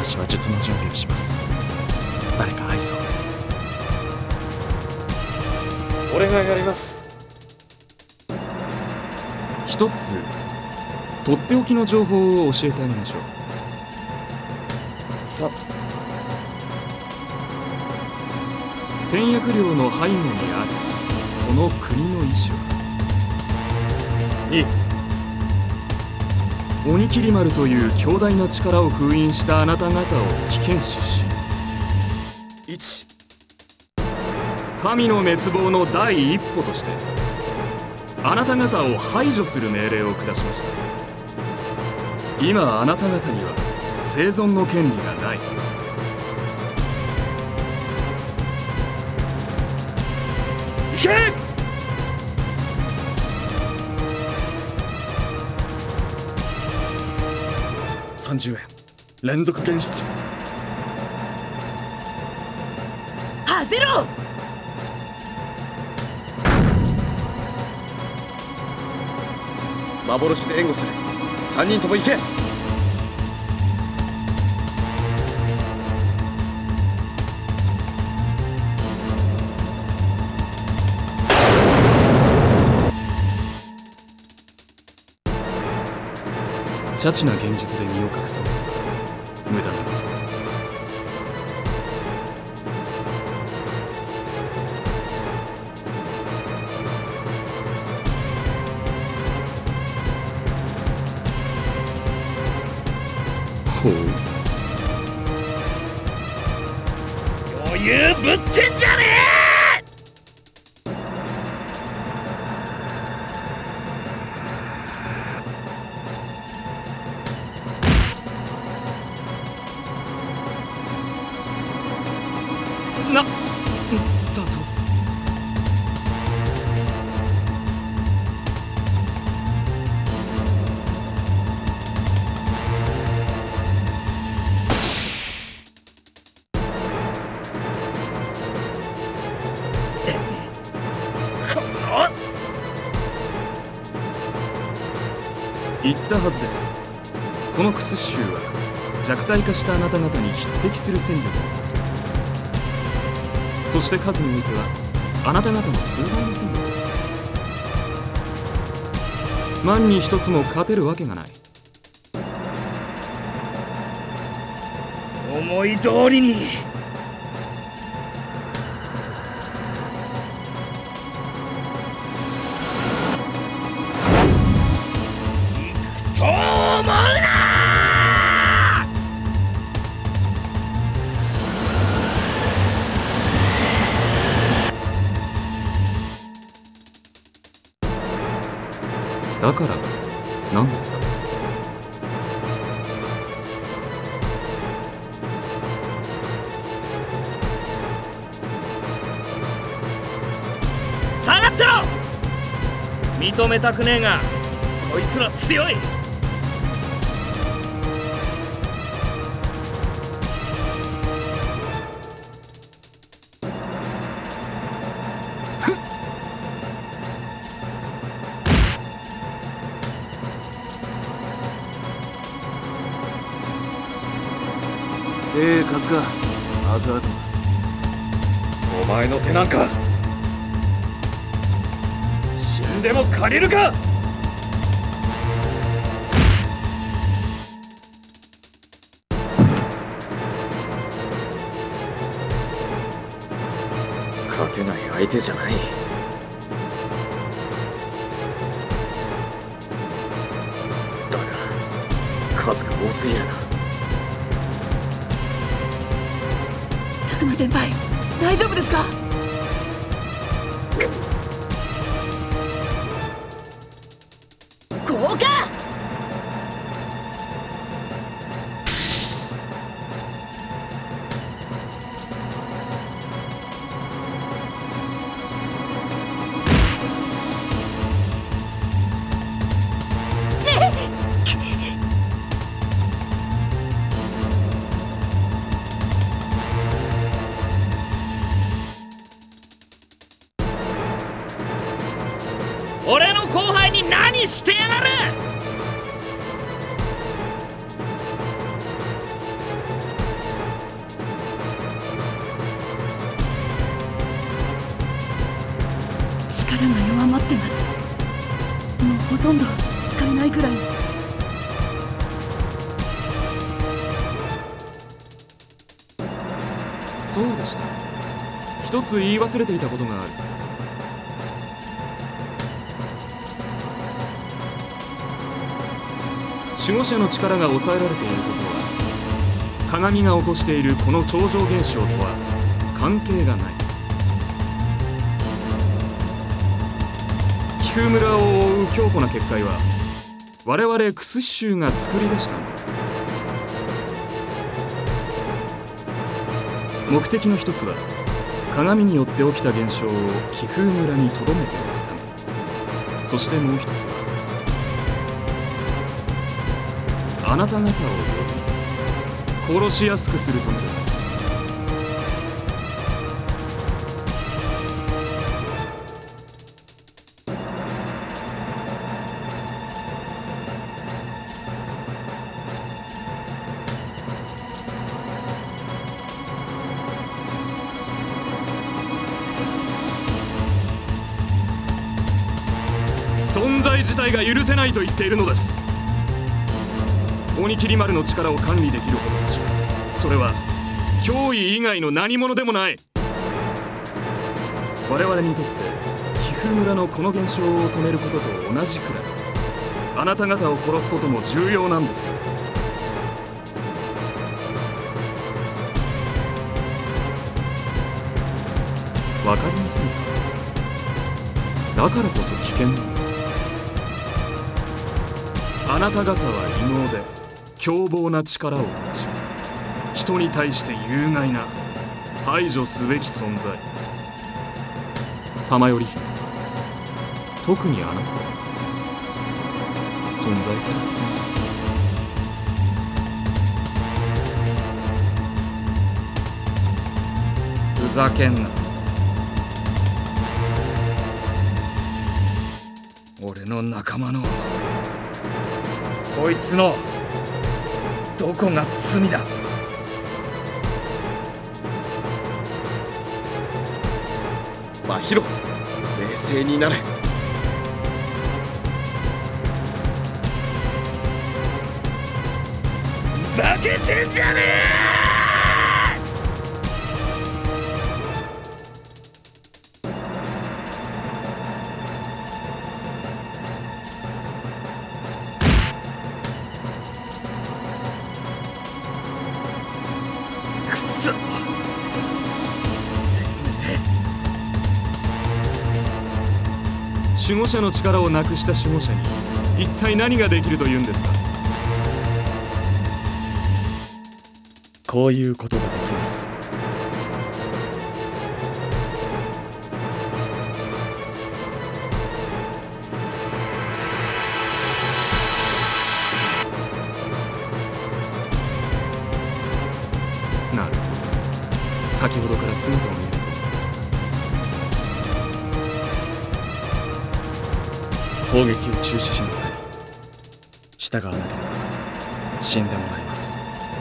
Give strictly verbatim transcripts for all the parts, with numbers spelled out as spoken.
私は術の準備をします。誰か合図を。 俺がやります。 一つとっておきの情報を教えてあげましょう。 さ天薬領の背後にあるこの国の意志はに鬼切丸という強大な力を封印したあなた方を危険視し、 いち神の滅亡の第一歩としてあなた方を排除する命令を下しました。今あなた方には生存の権利がない。 行け！ さんじゅうえん連続現出。 ハゼロ！ 幻で援護する。さんにんとも行け！ チャチな現実で身を隠そう。無駄なこと。ほう、 余裕ぶってんじゃねえ！ な、だと言ったはずです。このクス州は弱体化したあなた方に匹敵する戦力を持つ。そして数においてはあなた方の数倍の戦力です。万に一つも勝てるわけがない。 思い通りにと思うな！ だから何ですか？ 下がってろ！認めたくねえがこいつら強い。 ええ数か後々お前の手なんか死んでも借りるか！勝てない相手じゃない。だが数が多すぎるな。 拓磨先輩、大丈夫ですか？こうか！俺の後輩に何してやがる！ 力が弱まってます。もうほとんど使えないぐらい。 そうでした。一つ言い忘れていたことがある。守護者の力が抑えられていることは、鏡が起こしているこの超常現象とは関係がない。気風村を覆う強固な結界は我々クスシュが作り出したもの。目的の一つは鏡によって起きた現象を気風村に留めておくため。そしてもう一つはあなた方を呼び殺しやすくするためです。存在自体が許せないと言っているのです。鬼切丸の力を管理できるほどの力、それは脅威以外の何者でもない。我々にとって気風村のこの現象を止めることと同じくらい、あなた方を殺すことも重要なんですよ。わかりませんか？だからこそ危険なんです。あなた方は異能で凶暴な力を持ち、人に対して有害な排除すべき存在。玉頼姫、特にあなたは存在されません。ふざけんな。俺の仲間のこいつのどこが罪だ。 真宙、冷静になれ。 ふざけてんじゃねえ。 守護者の力をなくした守護者に一体何ができるというんですか？ こういうことができます。 なるほど。先ほどから姿を見ると攻撃を中止しなさい。従わなければ死んでもらいます。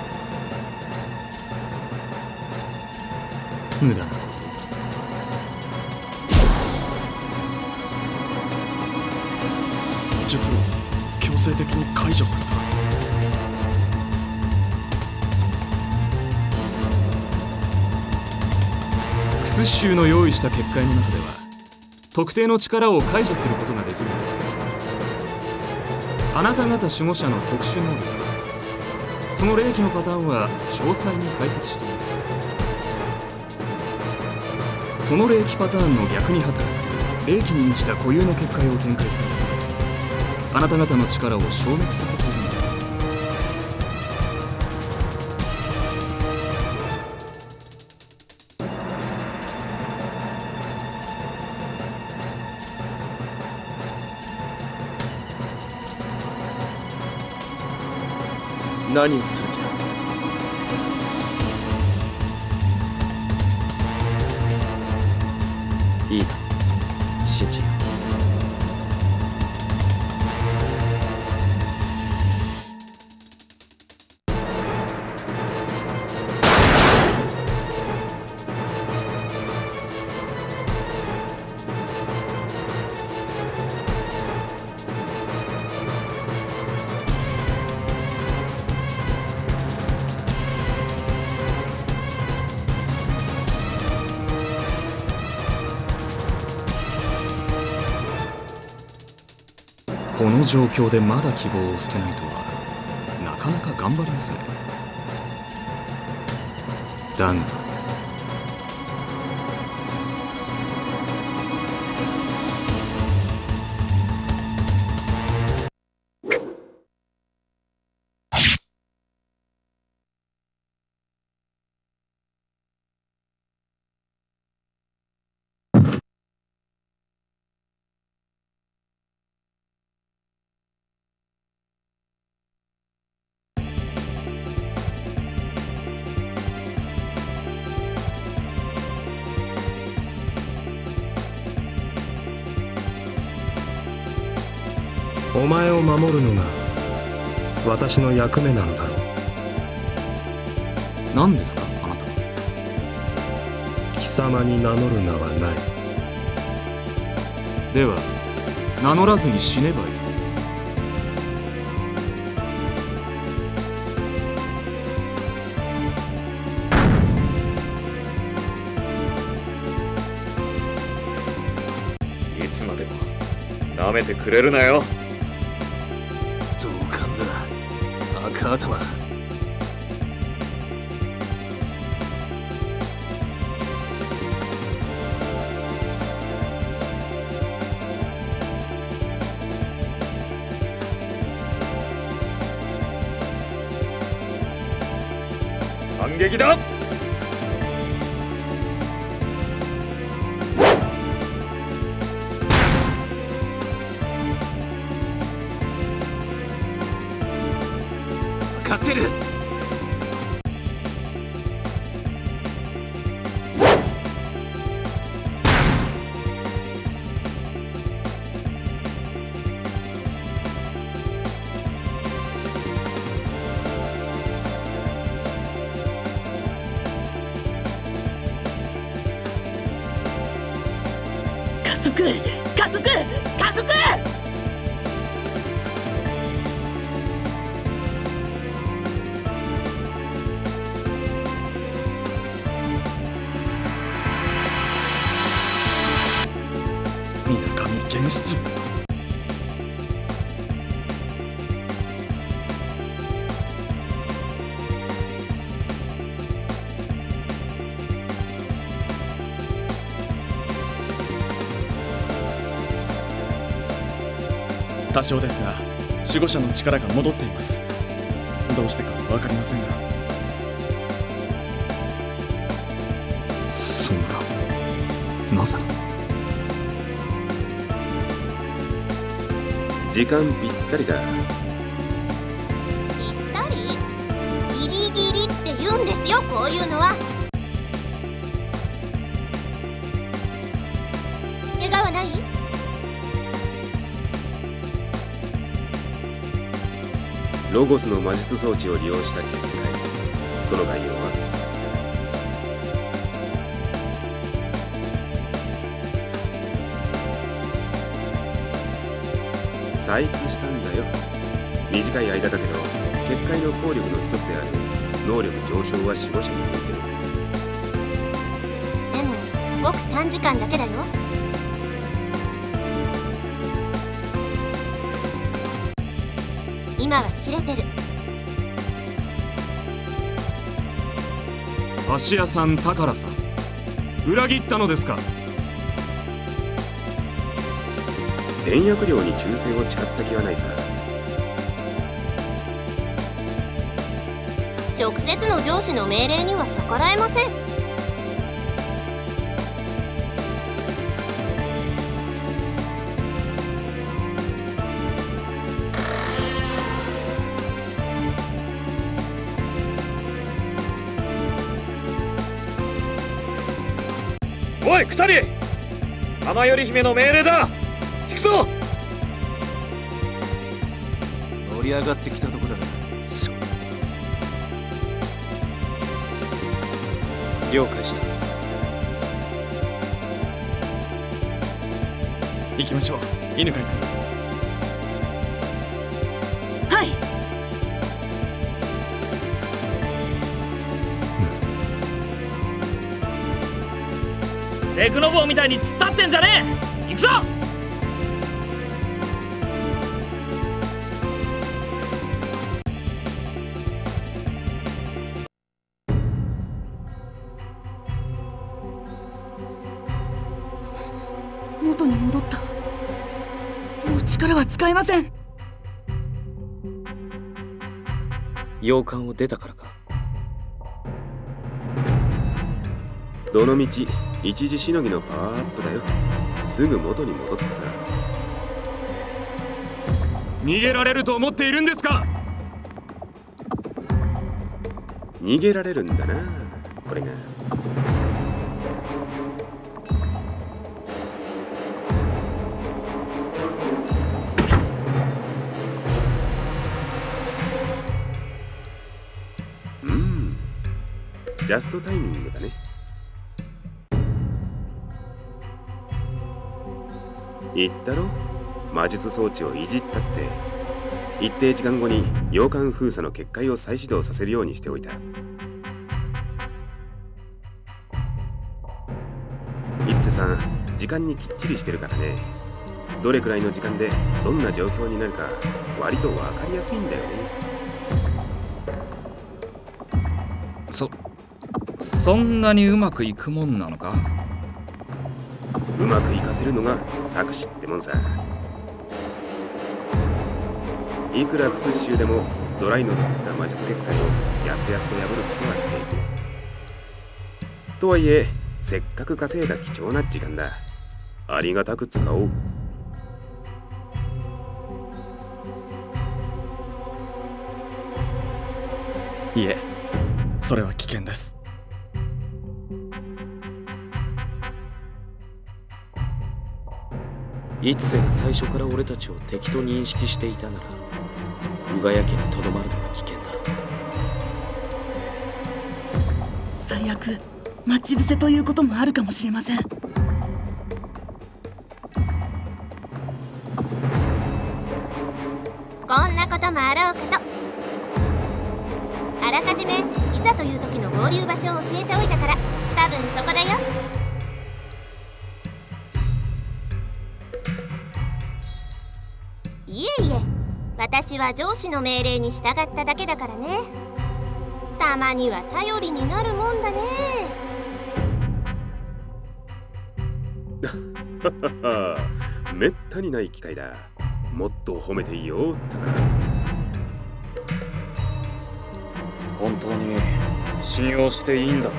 無駄なこと。 術を強制的に解除された。 クス州の用意した結界の中では特定の力を解除することができるんですよ。あなた方守護者の特殊能力、その霊気のパターンは詳細に解析しています。その霊気パターンの逆に働く霊気に満ちた固有の結界を展開することで、あなた方の力を消滅させているんです。 何をする気だ？いいだろう、信じよう。 この状況でまだ希望を捨てないとはなかなか頑張りますね。だがお前を守るのが私の役目なのだろう。 何ですかあなたは。 貴様に名乗る名はない。 では名乗らずに死ねばいい。いつまでも舐めてくれるなよ。 同感だ赤頭。 反撃だ。 分かってる。 加速加速加速。 水上現出。多少ですが守護者の力が戻っています。どうしてか分かりませんが。 そんななぜだ。 時間ぴったりだ。 ぴったり？ギリギリって言うんですよ、こういうのは。怪我はない？ ロゴスの魔術装置を利用した結界。その概要は？細工したんだよ。短い間だけど結界の効力の一つである能力上昇は守護者に向いてる。 でもごく短時間だけだよ。今は切れてる。 芦屋さん、宝さん、裏切ったのですか。 連薬量に忠誠を誓った気はないさ。 直接の上司の命令には逆らえません。 おい、二人！玉頼姫の命令だ！行くぞ！ 盛り上がってきたとこだな。そう。 了解した。 行きましょう、犬飼君。 はい。 デクノボーみたいに突っ立ってんじゃねえ。行くぞ。 元に戻った。もう力は使えません。 洋館を出たからか。 どのみち一時しのぎのパワーアップだよ。すぐ元に戻ってさ。 逃げられると思っているんですか？ 逃げられるんだな、これが。うん、ジャストタイミングだね。言ったろ、魔術装置をいじったって。一定時間後に洋館封鎖の結界を再始動させるようにしておいた。一瀬さん、時間にきっちりしてるからね。どれくらいの時間でどんな状況になるか割と分かりやすいんだよね。 そそんなにうまくいくもんなのか？ うまくいかせるのが策士ってもんさ。いくらクス州でもドライの作った魔術結界をやすやすと破ることはできない。とはいえ、せっかく稼いだ貴重な時間だ。ありがたく使おう。 いえ、それは危険です。 一瀬が最初から俺たちを敵と認識していたなら、宇賀谷家にとどまるのが危険だ。 最悪待ち伏せということもあるかもしれません。 こんなこともあろうかと。あらかじめいざという時の合流場所を教えておいたから、多分そこだよ。いえいえ、私は上司の命令に従っただけだからね。たまには頼りになるもんだね。 めったにない機会だ。もっと褒めていいよ、だから。 本当に信用していいんだ。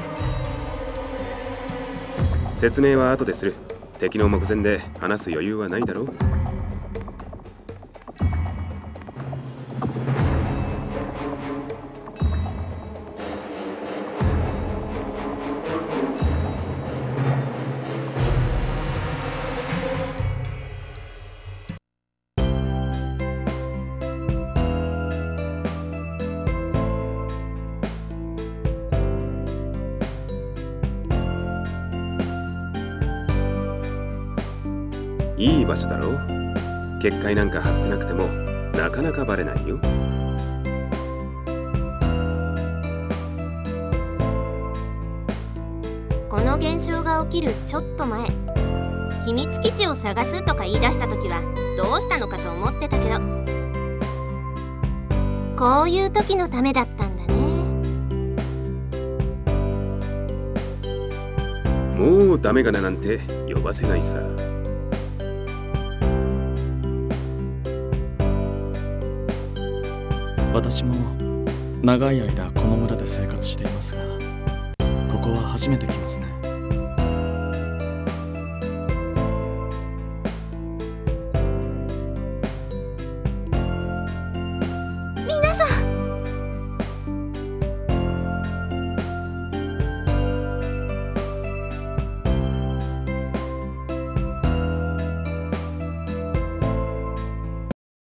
説明は後でする。敵の目前で話す余裕はないだろう。いい場所だろう。結界なんか張ってなくてもなかなかバレないよ。 この現象が起きるちょっと前、秘密基地を探すとか言い出した時はどうしたのかと思ってたけど、こういう時のためだったんだね。 もうダメがななんて呼ばせないさ。 私も長い間この村で生活していますが、ここは初めて来ますね。